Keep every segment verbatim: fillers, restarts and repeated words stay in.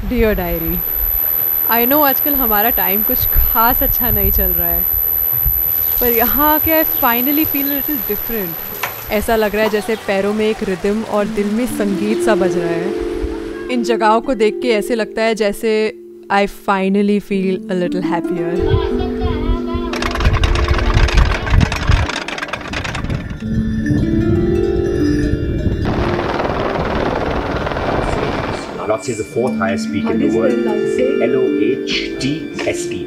Dear diary, I know आजकल हमारा time कुछ खास अच्छा नहीं चल रहा है, पर यहाँ आके I finally feel it is different. ऐसा लग रहा है जैसे पैरों में एक रिदम और दिल में संगीत सा बज रहा है। इन जगहों को देख के ऐसे लगता है जैसे I finally feel a little happier. Lhotse is the fourth highest peak in the world. L O H T S E.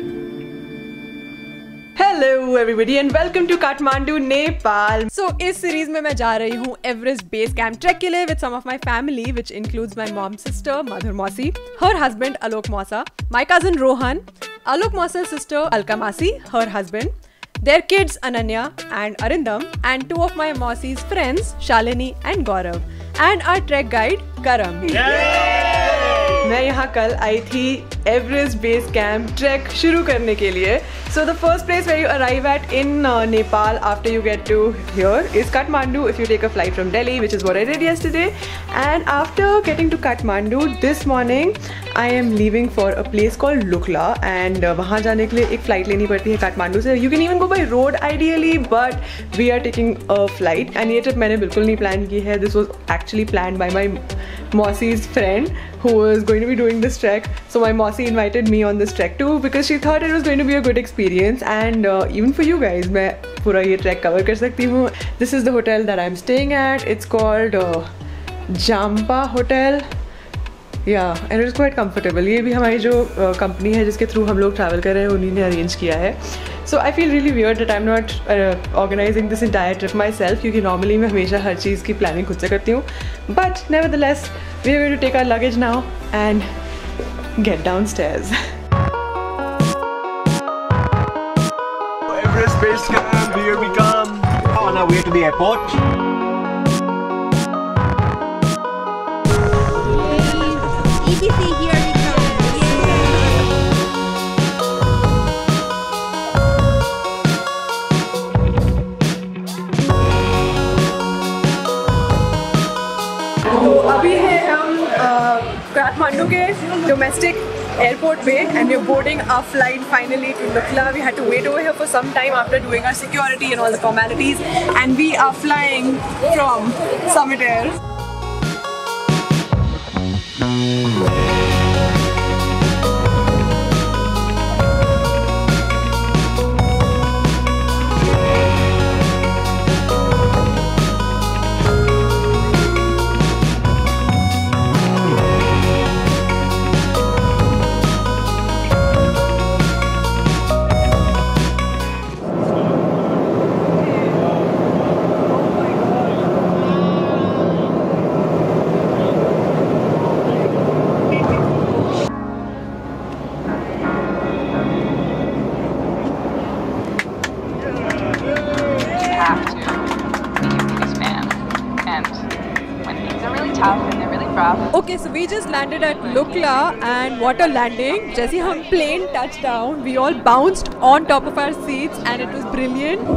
Hello everybody and welcome to Kathmandu Nepal. So इस सीरीज में मैं जा रही हूँ एवरेस्ट बेस कैंप ट्रैक के लिए with some of my family which includes my mom sister Madhur Mausi, her husband Alok Mausa, my cousin Rohan, Alok Mausa's sister Alka Masi, her husband, their kids Ananya and Arindam, and two of my Mausi's friends Shalini and Gaurav, and our trek guide Karam. मैं यहाँ कल आई थी Everest base camp track शुरू करने के लिए। So the first place where you arrive at in Nepal after you get to here is Kathmandu if you take a flight from Delhi, which is what I did yesterday. And after getting to Kathmandu this morning I am leaving for a place called Lukla, and वहाँ जाने के लिए एक flight लेनी पड़ती है काठमांडू से। You can even go by road ideally, but we are taking a flight. And ये ट्रिप मैंने बिल्कुल नहीं प्लान की है, this was actually plan by my Mausi's friend who was going to be doing this trek. So my Mausi invited me on this trek too because she thought it was going to be a good experience, and uh, even for you guys मैं पूरा ये trek cover कर सकती हूँ। This is the hotel that I'm staying at. It's called uh, Jampa Hotel. Yeah, and it's quite comfortable. ये भी हमारी जो कंपनी uh, है जिसके थ्रू हम लोग ट्रैवल कर रहे हैं उन्हीं ने अरेंज किया है। So I feel really weird that I'm not uh, organizing this entire trip myself, क्योंकि normally मैं हमेशा हर चीज़ की planning खुद से करती हूँ। But nevertheless, we are going to take our luggage now and get downstairs. Everest Base Camp, here we come. On our way to the airport. E T C, here we come. तो अभी है हम काठमांडू के domestic airport पे and we are boarding our flight finally to Lukla. We had to wait over here for some time after doing our security and all the formalities, and we are flying from Summit Air. Okay, so we just landed at Lukla, and what a landing! जैसे हम plane touched down, we all bounced on top of our seats and it was brilliant.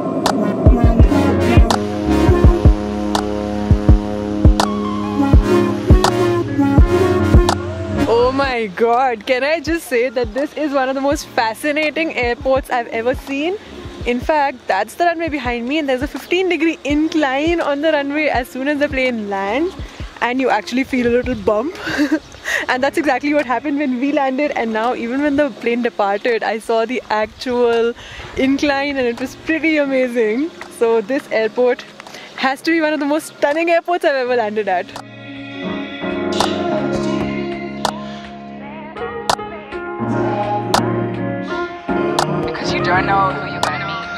Oh my god, can I just say that this is one of the most fascinating airports I've ever seen. In fact, that's the runway behind me, and there's a fifteen degree incline on the runway as soon as the plane lands. And you actually feel a little bump. And that's exactly what happened when we landed, and now even when the plane departed I saw the actual incline and it was pretty amazing. So this airport has to be one of the most stunning airports I've ever landed at. Because you don't know who you're gonna meet.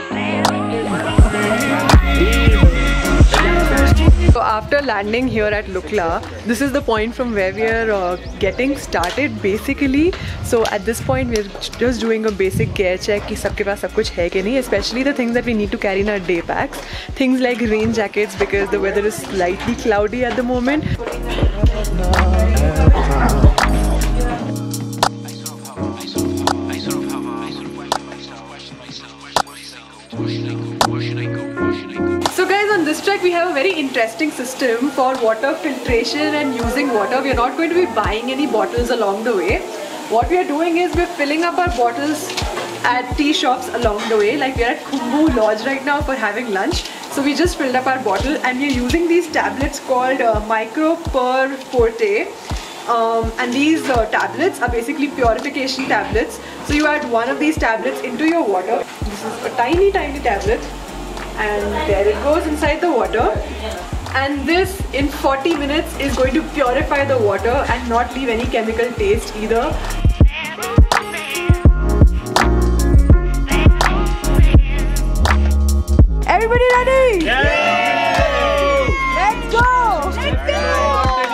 So after landing here at Lukla, this is the point from where we are uh, getting started basically. So at this point we are just doing a basic gear check कि सबके पास सब कुछ है कि नहीं, especially the things that we need to carry in our day packs. Things like rain jackets because the weather is slightly cloudy at the moment. So guys, on this trek we have a very interesting interesting system for water filtration and using water. We are not going to be buying any bottles along the way. What we are doing is we're filling up our bottles at tea shops along the way. Like we are at Khumbu Lodge right now for having lunch. So we just filled up our bottle and we're using these tablets called uh, Micro Per Forte. Um, and these uh, tablets are basically purification tablets. So you add one of these tablets into your water. This is a tiny tiny tablet and there it goes inside the water. And this in forty minutes is going to purify the water and not leave any chemical taste either. Everybody ready? Yay! Let's go! Let's go!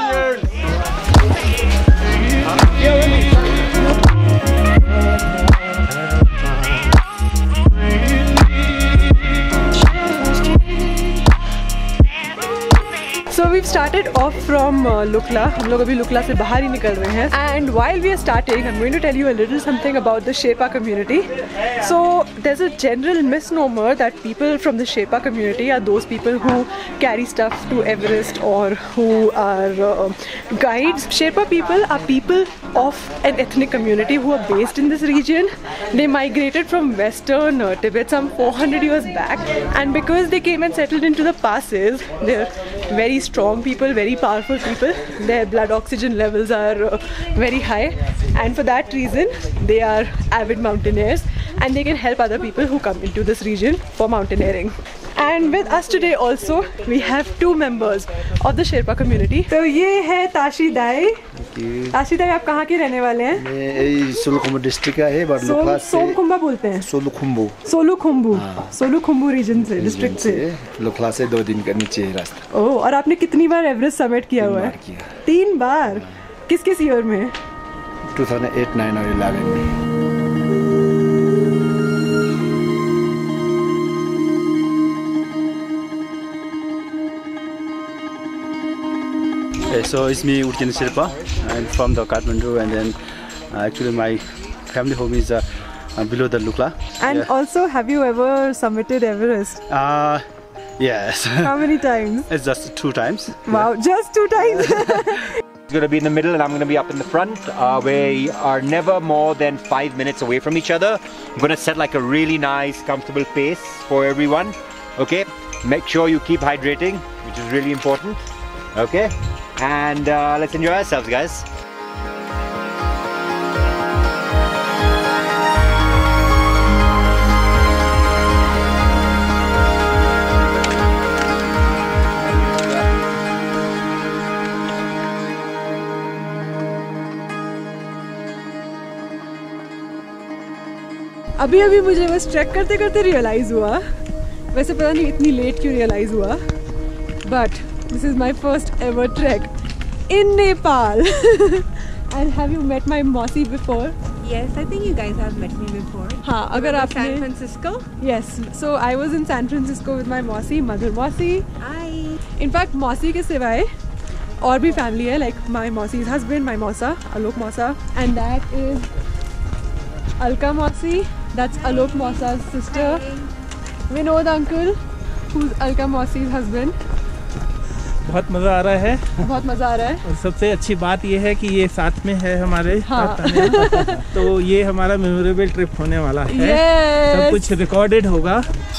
So we've started off from uh, Lukla. हम लोग अभी लुकला से बाहर ही निकल रहे हैं. And while we are starting, I'm going to tell you a little something about the Sherpa community. So there's a general misnomer that people from the Sherpa community are those people who carry stuff to Everest or who are uh, guides. Sherpa people are people of an ethnic community who are based in this region. They migrated from western uh, Tibet some four hundred years back, and because they came and settled into the passes, they're very strong people, very powerful people. Their blood oxygen levels are uh, very high, and for that reason they are avid mountaineers and they can help other people who come into this region for mountaineering. And with us today also we have two members of the Sherpa community. तो ये है ताशी दाई. ताशी दाई, आप कहाँ के रहने वाले हैं? मैं सोलुखुम्बू डिस्ट्रिक्ट का है, बट लुकला से सोमखुम्बा बोलते हैं. सोलुखुम्बू सोलुखुम्बू सोलुखुम्बू रीजन से, डिस्ट्रिक्ट से. लुकला से दो दिन का नीचे है रास्ता. ओह, और आपने कितनी बार एवरेस्ट समिट किया हुआ है? तीन बार. किस किस ईयर में? टू थाउजेंड एट, नाइन और इलेवन में. So it's me, Urkin Sherpa. I'm from the Kathmandu, and then uh, actually my family home is uh, uh, below the Lukla. And yeah. Also, have you ever summited Everest? Uh, yes. How many times? It's just two times. Wow, yeah. Just two times? It's going to be in the middle and I'm going to be up in the front. Uh, we are never more than five minutes away from each other. I'm going to set like a really nice, comfortable pace for everyone. Okay? Make sure you keep hydrating, which is really important. Okay? And uh, let's enjoy ourselves, guys. अभी अभी मुझे बस track करते करते realise हुआ, वैसे पता नहीं इतनी लेट क्यों रियलाइज हुआ, but this is my first ever trek in Nepal. And have you met my Mausi before? Yes, I think you guys have met me before. हाँ, अगर आपने San Francisco? Yes, so I was in San Francisco with my Mausi, Madhur Mausi. Hi. In fact, Mausi के सिवाय और भी family है, like my Mausi's husband, my Mausa, Alok Mausa, and that is Alka Mausi. That's Alok Mausa's sister. Hi. Vinod uncle, who's Alka Mausi's husband. बहुत मज़ा आ रहा है. बहुत मज़ा आ रहा है. और सबसे अच्छी बात ये है कि ये साथ में है हमारे. हाँ. तो ये हमारा मेमोरेबल ट्रिप होने वाला है. yes. सब कुछ रिकॉर्डेड होगा.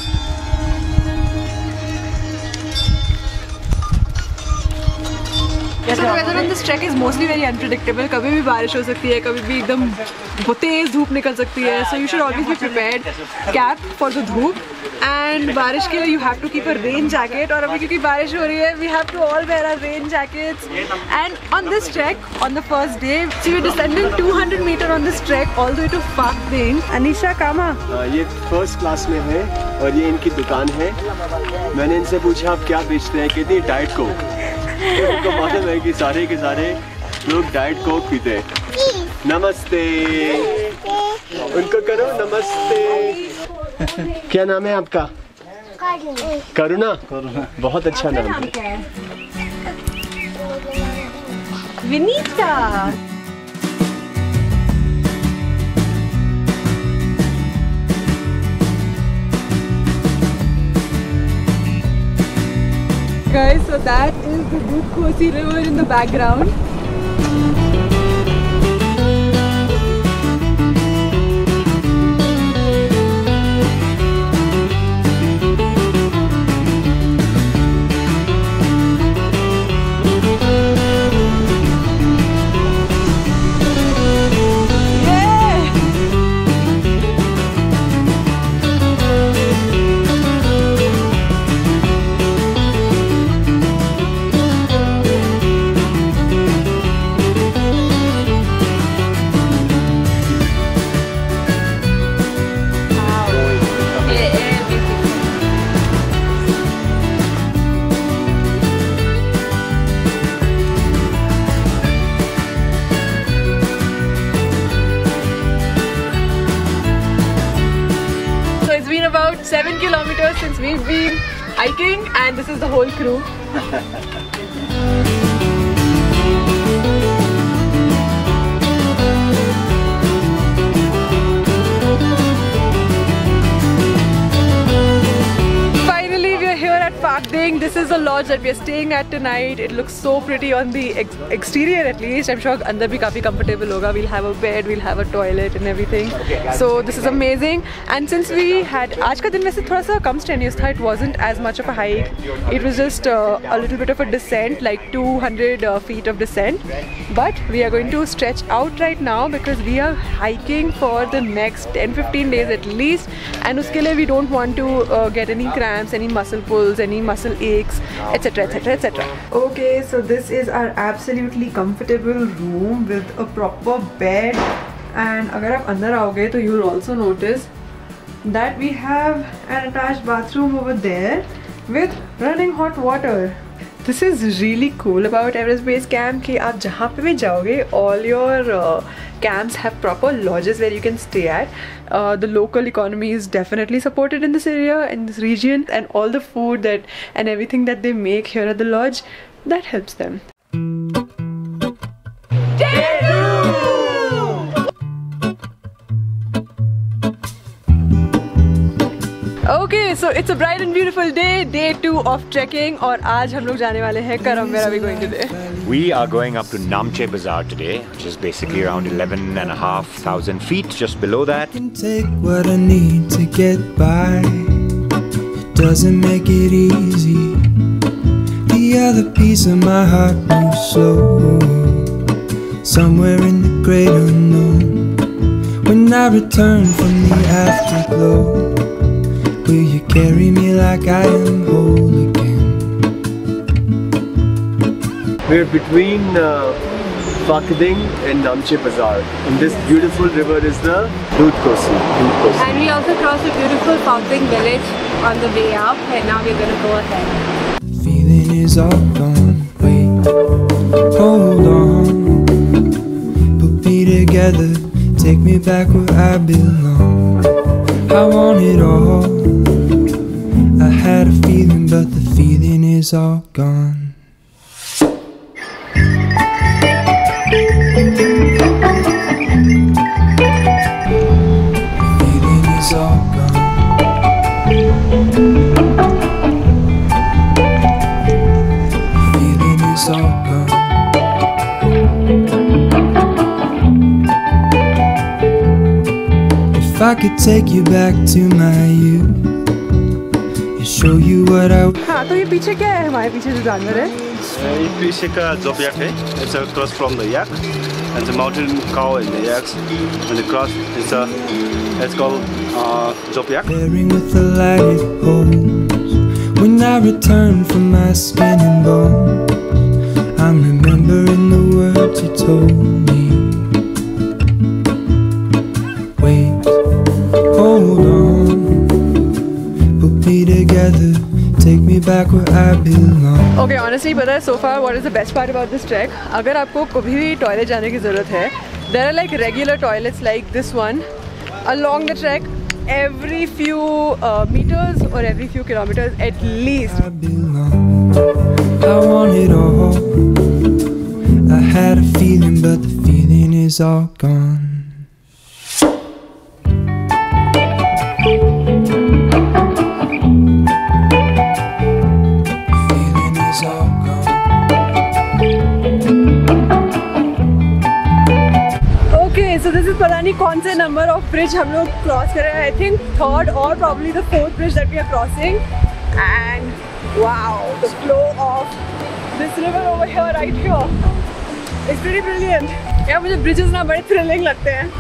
Yes, the weather on this trek is mostly very unpredictable. कभी भी बारिश हो सकती है, कभी भी एकदम तेज धूप निकल सकती है. So you should always be prepared. Cap for the धूप. And बारिश के लिए you have to keep a rain jacket. और अभी क्योंकि बारिश हो रही है, we have to all wear our rain jackets. And on this trek, on the first day, so we're descending two hundred meter on this trek all the way to Phakding. Anisha Kama. ये first class में है और ये इनकी दुकान है. मैंने इनसे पूछा आप क्या बेचते हैं, कहती है डाइट कोक. उनको मालूम है कि सारे के सारे लोग डाइट कोक पीते हैं. नमस्ते. उनको करो नमस्ते. क्या नाम है आपका? करुणा. करुणा बहुत अच्छा नाम है. Vinita. guys, so that is the Dudh Kosi river in the background. About seven kilometers since we've been hiking, and this is the whole crew. Finally, we are here at Phakding. This is the lodge that we are staying at tonight. It looks so pretty on the ex exterior at least. I'm sure andar bhi kafi comfortable hoga. We'll have a bed, we'll have a toilet and everything. So this is amazing. And since we had, आज का दिन वैसे थोड़ा सा कम strenuous था. It wasn't as much of a hike. It was just uh, a little bit of a descent, like two hundred uh, feet of descent. But we are going to stretch out right now because we are hiking for the next ten to fifteen days at least. And uske liye we don't want to uh, get any cramps, any muscle pulls, any muscle aches, etc, etc, et cetera. Okay, so this is our absolutely comfortable room with a proper bed. And अगर आप अंदर आओगे तो you'll also notice that we have an attached bathroom over there with running hot water. This is really cool about Everest Base Camp कि आप जहाँ पे भी जाओगे, all your uh, camps have proper lodges where you can stay at. Uh, the local economy is definitely supported in this area, in this region, and all the food that and everything that they make here at the lodge, that helps them. Okay, so it's a bright and beautiful day, day two of trekking, और आज हम लोग जाने वाले हैं करम. Where are we going today? We are going up to Namche Bazaar today, which is basically around eleven and a half thousand feet, just below that. I can take what I need to get by. It doesn't make it easy. The other piece of my heart moves slow, somewhere in the great unknown. When I return from the afterglow, will you carry me like I am whole again? We're between uh, Phakding and Namche Bazaar. And this beautiful river is the Dudh Kosi. Dudh Kosi. And we also crossed a beautiful Phakding village on the way up, and now we're gonna go ahead. Feeling is all gone. Wait, hold on. Put me together, take me back where I belong. I want it all. I had a feeling, but the feeling is all gone. Feeling is all gone. Feeling is all gone. If I could take you back to my youth, show you what I. हाँ, तो ये पीछे क्या है? हमारे पीछे जो जानवर है? ये पीछे का जोपयाक है. It's a cross from the yak, and the mountain cow and the yaks, and the cross is a. It's called uh, zopiak. Bearing with the light it holds. When I return from my skin and bones, I'm remembering the words you told me. Wait, hold on. Together, take me back where I belong. Okay, honestly, but so far, what is the best part about this trek? अगर आपको कभी भी toilet जाने की ज़रूरत है, there are like regular toilets like this one along the trek every few uh, meters or every few kilometers at least. I belong. I want it all. I had a feeling, but the feeling is all gone. Okay, so this is पता नहीं कौन से number of bridge हम लोग cross कर रहे हैं. I think third or probably the fourth bridge that we are crossing. And wow, the flow of this river over here, right here, it's pretty brilliant. यार मुझे bridges ना बड़े thrilling लगते हैं.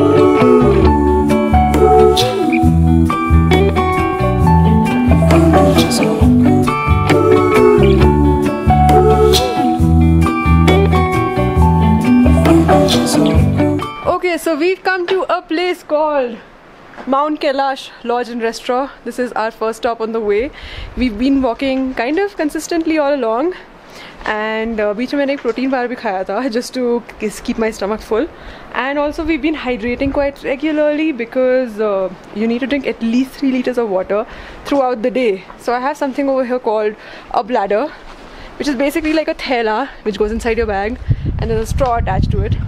Okay, so we've come to a place called Mount Kailash Lodge and Restaurant. This is our first stop on the way. We've been walking kind of consistently all along, and uh, बीच में मैंने एक protein bar भी खाया था just to keep my stomach full. And also we've been hydrating quite regularly because uh, you need to drink at least three liters of water throughout the day. So I have something over here called a bladder, which is basically like a thela which goes inside your bag, and there's a straw attached to it.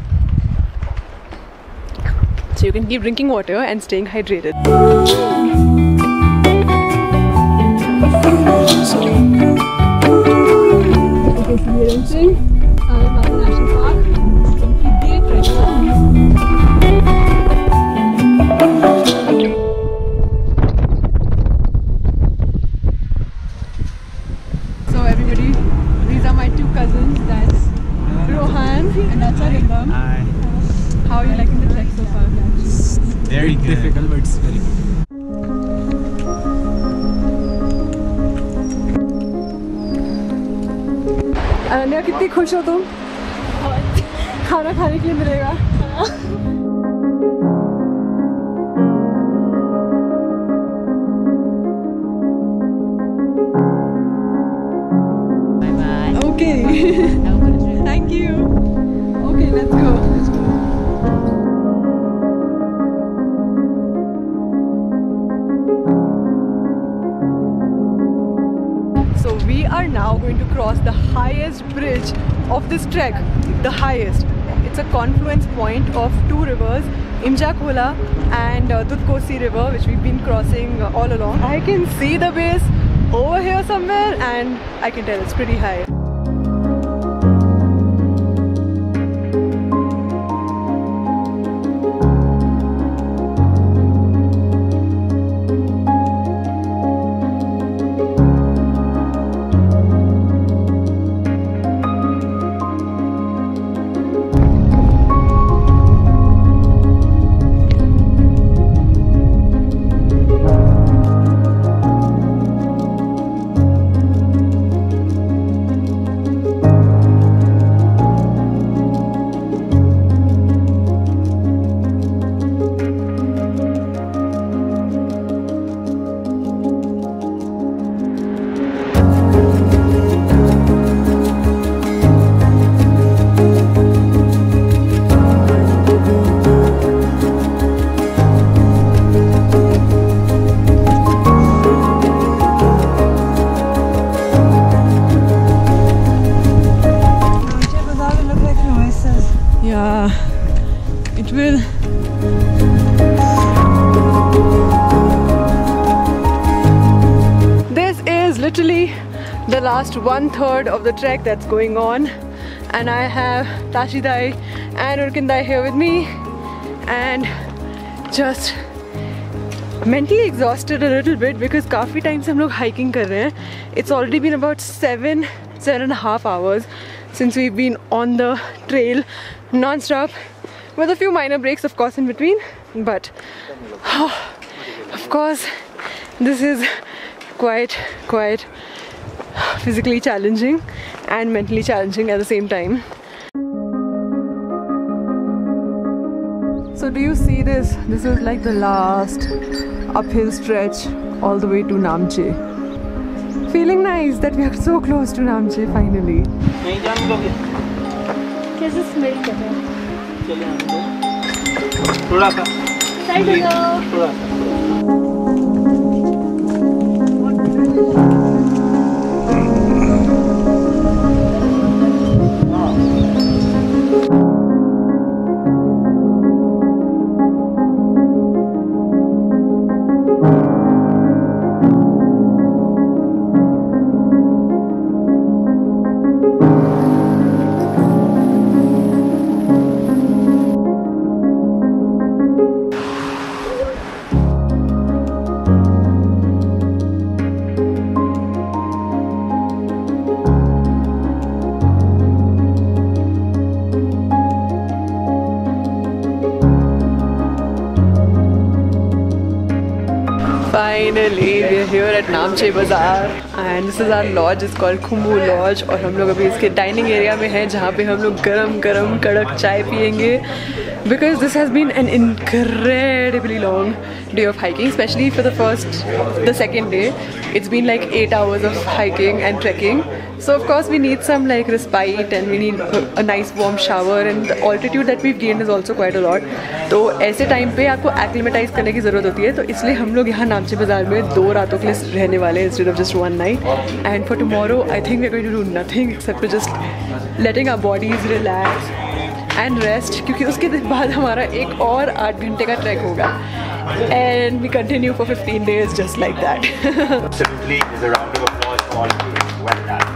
So you can keep drinking water and staying hydrated. So everybody, these are my two cousins. That's Rohan and that's Arindam. Hi. How are you liking the trek so far? Very difficult, but it's very good. Ananya कितनी खुश हो तुम? खाना खाने के लिए मिलेगा? Bye bye. Okay. Have a good trip. Thank you. Okay, let's go. Let's go. So we are now going to cross the highest bridge of this trek, the highest. It's a confluence point of two rivers, Imja Khola and uh, Dudkosi river, which we've been crossing uh, all along. I can see the base over here somewhere, and I can tell it's pretty high. Yeah, it will. This is literally the last one third of the trek that's going on, and I have Tashidai and Urkindai here with me, and just mentally exhausted a little bit because काफी time से हम लोग hiking कर रहे हैं. It's already been about seven, seven and a half hours since we've been on the trail non-stop, with a few minor breaks of course in between, but oh, of course this is quite quite physically challenging and mentally challenging at the same time. So do you see this? This is like the last uphill stretch all the way to Namche. Feeling nice that we are so close to Namche finally. कैसे smell कर रहे हैं? चलिए हम लोग थोड़ा सा side हो जाओ। थोड़ा सा Finally, we are here at Namche Bazaar and this is our lodge. It's called Khumbu Lodge और हम लोग अभी इसके डाइनिंग एरिया में हैं जहाँ पे हम लोग गरम गरम कड़क चाय पियेंगे because this has been an incredibly long day of hiking, especially for the first, the second day. It's been like eight hours of hiking and trekking. So of course we need some like respite and we need a nice warm shower and the altitude that we've gained is also quite a lot. तो ऐसे time पे आपको acclimatize करने की ज़रूरत होती है तो इसलिए हम लोग यहाँ नामचे बाज़ार में दो रातों के लिए रहने वाले हैं instead of just one night. And for tomorrow I think we're going to do nothing except for just letting our bodies relax and rest क्योंकि उसके बाद हमारा एक और आठ घंटे का ट्रैक होगा. And we continue for fifteen days just like that. Simply is a round of applause for all of you. Well done.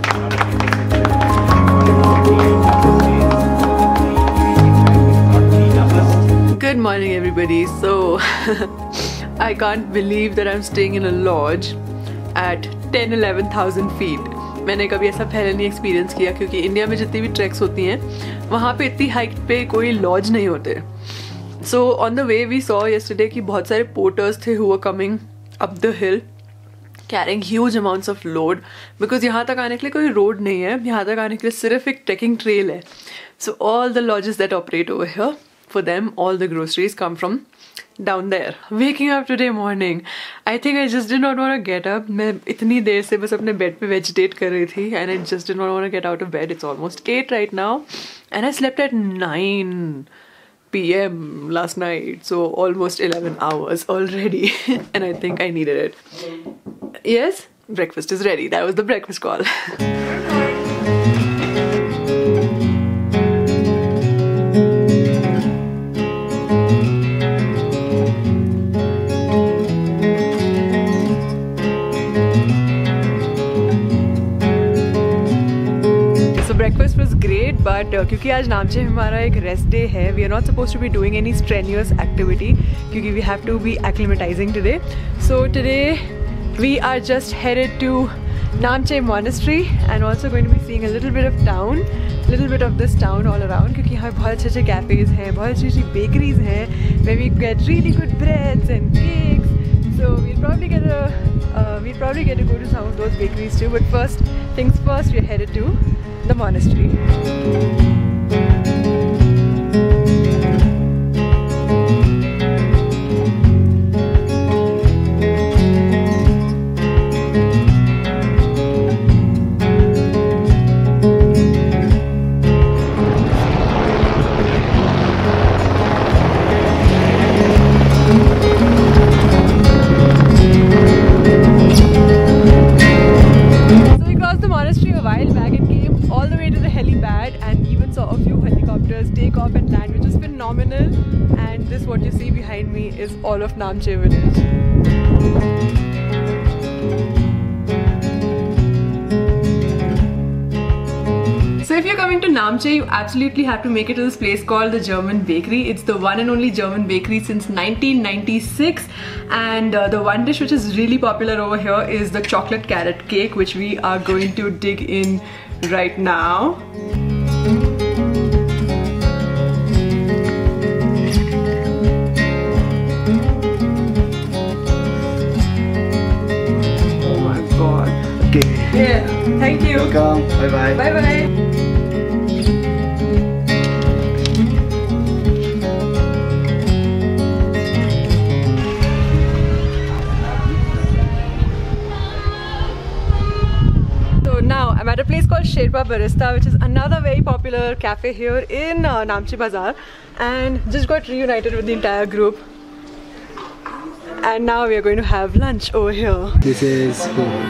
Good morning everybody. So I can't believe that I'm staying in a lodge at ten eleven thousand feet. मैंने कभी ऐसा पहले नहीं experience किया क्योंकि India में जितनी भी ट्रैक्स होती हैं वहाँ पे इतनी हाइट पे कोई लॉज नहीं होते. So on the way we saw yesterday कि बहुत सारे पोर्टर्स थे who were coming up the hill carrying huge amounts of load because यहाँ तक आने के लिए कोई रोड नहीं है, यहाँ तक आने के लिए सिर्फ एक ट्रैकिंग ट्रेल है. So all the lodges that operate over here for them all the groceries come from down there. Waking up today morning, I think I just did not want to get up. मैं इतनी देर से बस अपने bed पे vegetate कर रही थी and I just did not want to get out of bed. It's almost eight right now and I slept at nine p m last night, so almost eleven hours already and I think I needed it. Yes, breakfast is ready. That was the breakfast call. Breakfast was great, but uh, क्योंकि आज नामचे में हमारा एक rest day है, we are not supposed to be doing any strenuous activity क्योंकि we have to be acclimatizing today. So today we are just headed to Namche Monastery and also going to be seeing a little bit of town, little bit of this town all around क्योंकि यहाँ बहुत अच्छे अच्छे cafes हैं, बहुत अच्छी अच्छी bakeries हैं where we get really good breads and cakes. So we'll probably get a uh, we'll probably get to go to some of those bakeries too. But first things first, we're headed to the monastery. And this what you see behind me is all of Namche village. So if you're coming to Namche, you absolutely have to make it to this place called the German Bakery. It's the one and only German bakery since nineteen ninety-six, and uh, the one dish which is really popular over here is the chocolate carrot cake, which we are going to dig in right now. Yeah, thank you. Welcome. Bye bye. Bye bye. So now I'm at a place called Sherpa Barista, which is another very popular cafe here in uh, Namche Bazaar, and just got reunited with the entire group. And now we are going to have lunch over here. This is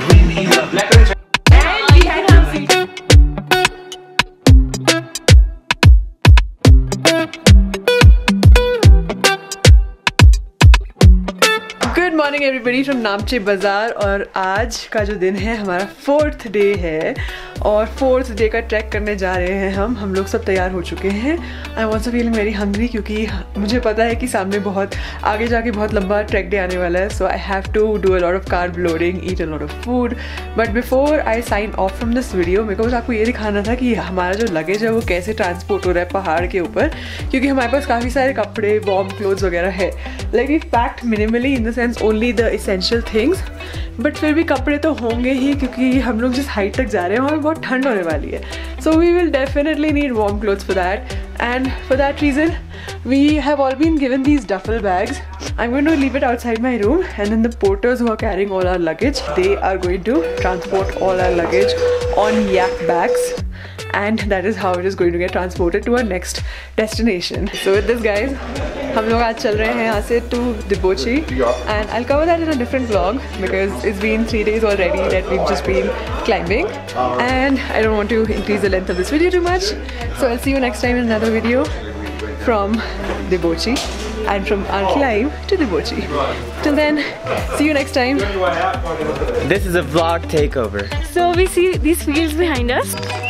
Good morning everybody from Namche Bazaar. और आज का जो दिन है हमारा fourth day है और fourth day का ट्रैक करने जा रहे हैं हम हम लोग सब तैयार हो चुके हैं। I am also feeling very hungry क्योंकि मुझे पता है कि सामने बहुत आगे जाके बहुत लंबा ट्रैक डे आने वाला है। So I have to do a lot of carb loading, eat a lot of food. But before I sign off from this video मेरे को बस आपको ये दिखाना था कि हमारा जो लगेज है वो कैसे ट्रांसपोर्ट हो रहा है पहाड़ के ऊपर, क्योंकि हमारे पास काफ़ी सारे कपड़े, वार्म क्लोथ्स वगैरह है। Like we packed minimally in the sense only the essential things, but फिर भी कपड़े तो होंगे ही क्योंकि हम लोग जिस हाइट तक जा रहे हैं वहाँ पे बहुत ठंड होने वाली है। So we will definitely need warm clothes for that, and for that reason we have all been given these duffel bags. I'm going to leave it outside my room, and then the porters who are carrying all our luggage, they are going to transport all our luggage on yak bags, and that is how it is going to get transported to our next destination. So with this guys, हम लोग आज चल रहे हैं यहाँ से to Debochi, and I'll cover that in a different vlog because it's been three days already that we've just been climbing, and I don't want to increase the length of this video too much. So I'll see you next time in another video from Debochi and from our climb to Debochi. Till then, see you next time. This is a vlog takeover. So we see these fields behind us.